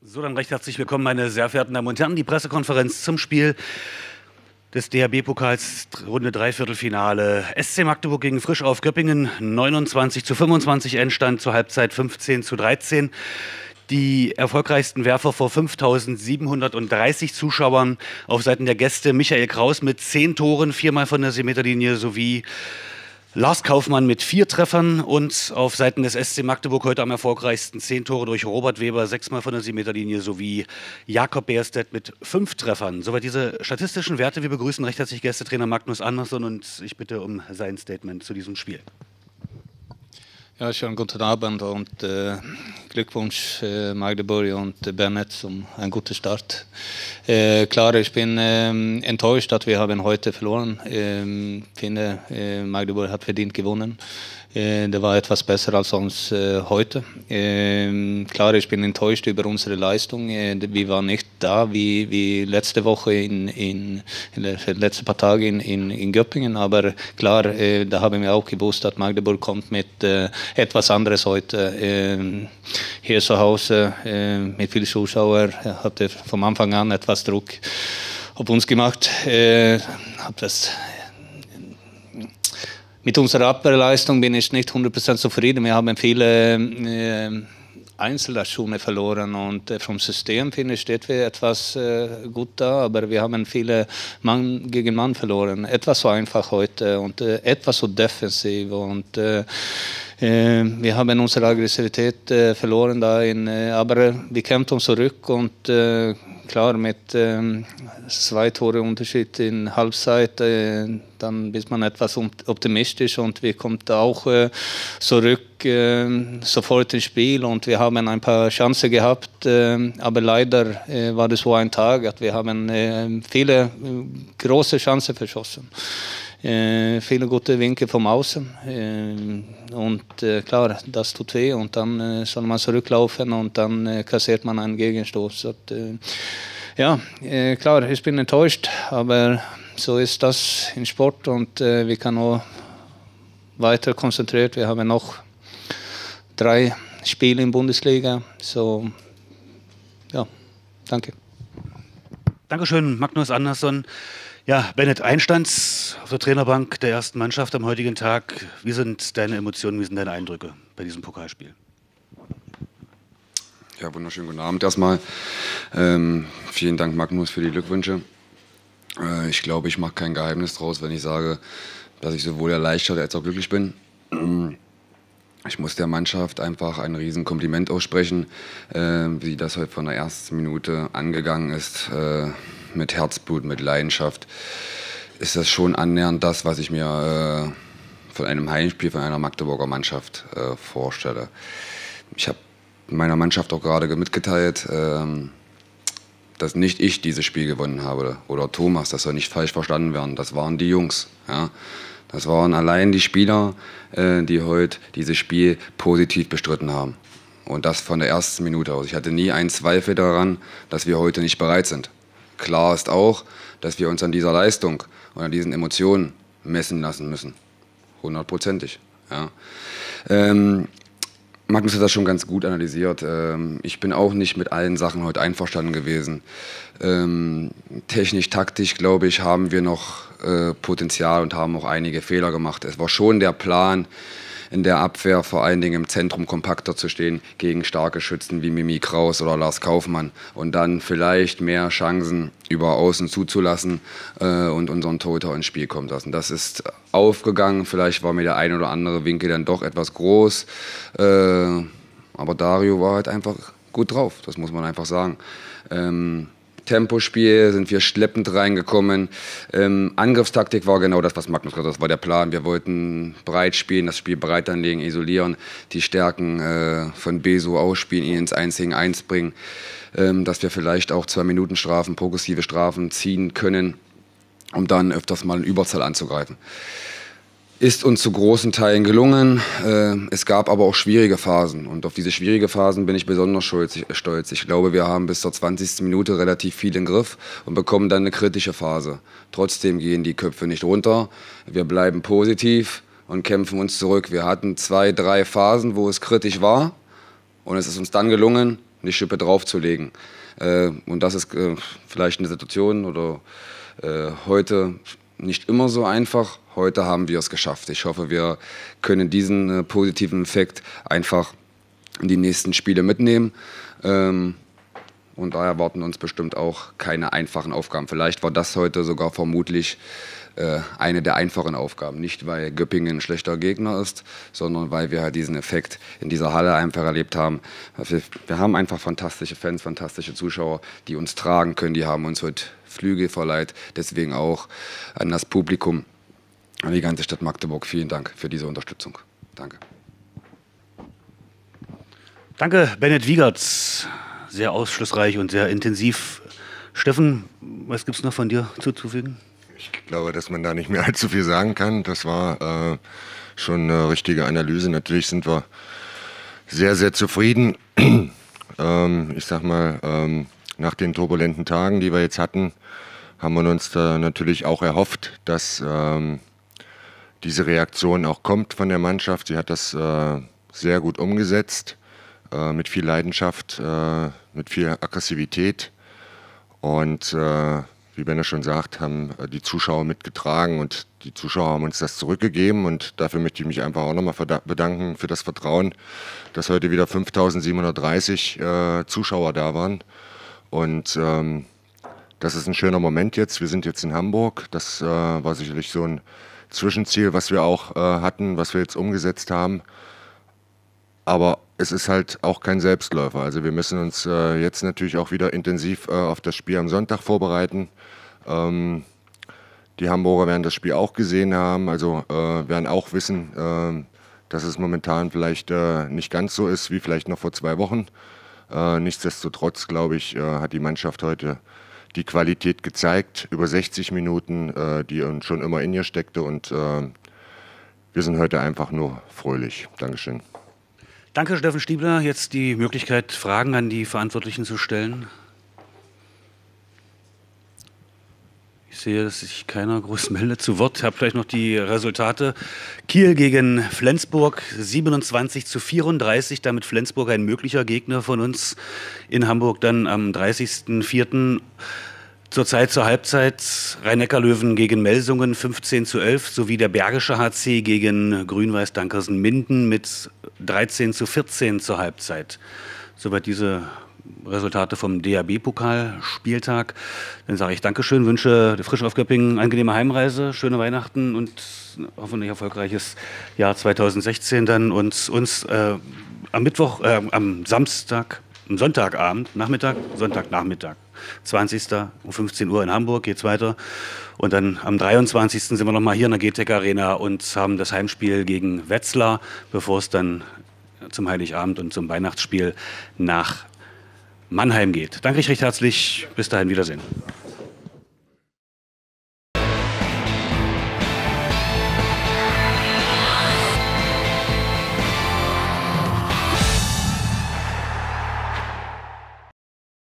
So, dann recht herzlich willkommen, meine sehr verehrten Damen und Herren. Die Pressekonferenz zum Spiel des DHB-Pokals, Runde Dreiviertelfinale. SC Magdeburg gegen Frisch auf Göppingen, 29:25 Endstand, zur Halbzeit 15:13. Die erfolgreichsten Werfer vor 5.730 Zuschauern auf Seiten der Gäste: Michael Kraus mit 10 Toren, 4-mal von der 7-Meter-Linie, sowie Lars Kaufmann mit 4 Treffern, und auf Seiten des SC Magdeburg heute am erfolgreichsten 10 Tore durch Robert Weber, 6-mal von der 7-Meter-Linie, sowie Jakob Beerstedt mit 5 Treffern. Soweit diese statistischen Werte. Wir begrüßen recht herzlich Gästetrainer Magnus Andersson und ich bitte um sein Statement zu diesem Spiel. Ja, schönen guten Abend und Glückwunsch Magdeburg und Bernett zum einen guten Start. Klar, ich bin enttäuscht, dass wir haben heute verloren. Ich finde, Magdeburg hat verdient gewonnen. Der war etwas besser als uns heute. Klar, ich bin enttäuscht über unsere Leistung. Wir waren nicht da wie letzte Woche in den letzten paar Tagen in Göppingen. Aber klar, da haben wir auch gewusst, dass Magdeburg kommt mit etwas anderes heute. Hier zu Hause mit vielen Zuschauern hatte vom Anfang an etwas Druck auf uns gemacht. Mit unserer Abwehrleistung bin ich nicht 100% zufrieden. Wir haben viele Einzelaktionen verloren und vom System, finde ich, steht wir etwas gut da, aber wir haben viele Mann gegen Mann verloren. Etwas so einfach heute und etwas so defensiv und wir haben unsere Aggressivität verloren da, aber wir kämpfen zurück und klar, mit 2 Tore Unterschied in Halbzeit, dann ist man etwas optimistisch und wir kommen auch zurück sofort ins Spiel und wir haben ein paar Chancen gehabt, aber leider war das so ein Tag, dass wir haben viele große Chancen verschossen. Viele gute Winkel vom Außen und klar, das tut weh und dann soll man zurücklaufen und dann kassiert man einen Gegenstoß. Und, ja, klar, ich bin enttäuscht, aber so ist das im Sport und wir können auch weiter konzentriert. Wir haben noch 3 Spiele in Bundesliga, so ja, danke. Dankeschön, Magnus Andersson. Ja, Bennett, Einstand auf der Trainerbank der ersten Mannschaft am heutigen Tag. Wie sind deine Emotionen, wie sind deine Eindrücke bei diesem Pokalspiel? Ja, wunderschönen guten Abend erstmal. Vielen Dank, Magnus, für die Glückwünsche. Ich glaube, ich mache kein Geheimnis draus, wenn ich sage, dass ich sowohl erleichtert als auch glücklich bin. Ich muss der Mannschaft einfach ein Riesenkompliment aussprechen, wie das heute von der ersten Minute angegangen ist. Mit Herzblut, mit Leidenschaft, ist das schon annähernd das, was ich mir von einem Heimspiel, von einer Magdeburger Mannschaft vorstelle. Ich habe meiner Mannschaft auch gerade mitgeteilt, dass nicht ich dieses Spiel gewonnen habe oder Thomas, das soll nicht falsch verstanden werden, das waren die Jungs. Ja? Das waren allein die Spieler, die heute dieses Spiel positiv bestritten haben. Und das von der ersten Minute aus. Ich hatte nie einen Zweifel daran, dass wir heute nicht bereit sind. Klar ist auch, dass wir uns an dieser Leistung und an diesen Emotionen messen lassen müssen. 100%. Ja. Magnus hat das schon ganz gut analysiert. Ich bin auch nicht mit allen Sachen heute einverstanden gewesen. Technisch, taktisch, glaube ich, haben wir noch Potenzial und haben auch einige Fehler gemacht. Es war schon der Plan, in der Abwehr vor allen Dingen im Zentrum kompakter zu stehen gegen starke Schützen wie Mimi Kraus oder Lars Kaufmann und dann vielleicht mehr Chancen über Außen zuzulassen und unseren Torhüter ins Spiel kommen lassen. Das ist aufgegangen, vielleicht war mir der ein oder andere Winkel dann doch etwas groß, aber Dario war halt einfach gut drauf, das muss man einfach sagen. Tempospiel sind wir schleppend reingekommen. Angriffstaktik war genau das, was Magnus gesagt hat. Das war der Plan. Wir wollten breit spielen, das Spiel breit anlegen, isolieren, die Stärken von Besu ausspielen, ihn ins 1 gegen 1 bringen, dass wir vielleicht auch 2-Minuten-Strafen, progressive Strafen ziehen können, um dann öfters mal in Überzahl anzugreifen. Ist uns zu großen Teilen gelungen. Es gab aber auch schwierige Phasen. Und auf diese schwierigen Phasen bin ich besonders stolz. Ich glaube, wir haben bis zur 20. Minute relativ viel im Griff und bekommen dann eine kritische Phase. Trotzdem gehen die Köpfe nicht runter. Wir bleiben positiv und kämpfen uns zurück. Wir hatten 2, 3 Phasen, wo es kritisch war. Und es ist uns dann gelungen, eine Schippe draufzulegen. Und das ist vielleicht eine Situation oder heute nicht immer so einfach. Heute haben wir es geschafft. Ich hoffe, wir können diesen positiven Effekt einfach in die nächsten Spiele mitnehmen. Und da erwarten uns bestimmt auch keine einfachen Aufgaben. Vielleicht war das heute sogar vermutlich eine der einfachen Aufgaben. Nicht, weil Göppingen ein schlechter Gegner ist, sondern weil wir halt diesen Effekt in dieser Halle einfach erlebt haben. Wir haben einfach fantastische Fans, fantastische Zuschauer, die uns tragen können. Die haben uns heute Flügel verleiht. Deswegen auch an das Publikum, an die ganze Stadt Magdeburg. Vielen Dank für diese Unterstützung. Danke. Danke, Bennett Wiegertz. Sehr aufschlussreich und sehr intensiv. Steffen, was gibt es noch von dir zuzufügen? Ich glaube, dass man da nicht mehr allzu viel sagen kann. Das war schon eine richtige Analyse. Natürlich sind wir sehr, sehr zufrieden. Ich sag mal, nach den turbulenten Tagen, die wir jetzt hatten, haben wir uns da natürlich auch erhofft, dass diese Reaktion auch kommt von der Mannschaft. Sie hat das sehr gut umgesetzt, mit viel Leidenschaft, mit viel Aggressivität. Und wie Benner schon sagt, haben die Zuschauer mitgetragen und die Zuschauer haben uns das zurückgegeben. Und dafür möchte ich mich einfach auch nochmal bedanken für das Vertrauen, dass heute wieder 5.730 Zuschauer da waren. Und das ist ein schöner Moment jetzt. Wir sind jetzt in Hamburg. Das war sicherlich so ein Zwischenziel, was wir auch hatten, was wir jetzt umgesetzt haben. Aber es ist halt auch kein Selbstläufer. Also wir müssen uns jetzt natürlich auch wieder intensiv auf das Spiel am Sonntag vorbereiten. Die Hamburger werden das Spiel auch gesehen haben, also werden auch wissen, dass es momentan vielleicht nicht ganz so ist wie vielleicht noch vor 2 Wochen. Nichtsdestotrotz, glaube ich, hat die Mannschaft heute die Qualität gezeigt, über 60 Minuten, die uns schon immer in ihr steckte. Und wir sind heute einfach nur fröhlich. Dankeschön. Danke, Steffen Stiebler. Jetzt die Möglichkeit, Fragen an die Verantwortlichen zu stellen. Ich sehe, dass sich keiner groß meldet zu Wort. Ich habe vielleicht noch die Resultate. Kiel gegen Flensburg 27:34, damit Flensburg ein möglicher Gegner von uns. In Hamburg dann am 30.04. zur Halbzeit Rhein-Neckar-Löwen gegen Melsungen 15:11 sowie der Bergische HC gegen Grün-Weiß Dankersen Minden mit 13:14 zur Halbzeit. Soweit diese Resultate vom DHB-Pokalspieltag. Dann sage ich Dankeschön, wünsche frisch auf Göppingen angenehme Heimreise, schöne Weihnachten und hoffentlich erfolgreiches Jahr 2016 dann und uns am Sonntagnachmittag, 20. um 15 Uhr in Hamburg geht's weiter. Und dann am 23. sind wir nochmal hier in der GTEC Arena und haben das Heimspiel gegen Wetzlar, bevor es dann zum Heiligabend und zum Weihnachtsspiel nach Mannheim geht. Danke ich recht herzlich. Bis dahin, Wiedersehen.